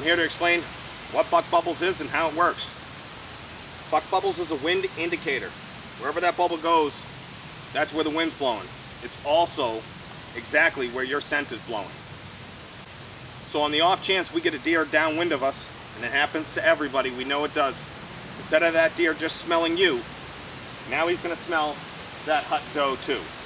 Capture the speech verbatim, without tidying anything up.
I'm here to explain what buck bubbles is and how it works. Buck bubbles is a wind indicator. Wherever that bubble goes, that's where the wind's blowing. It's also exactly where your scent is blowing. So on the off chance we get a deer downwind of us, and it happens to everybody, we know it does, instead of that deer just smelling you, now he's going to smell that hut doe too.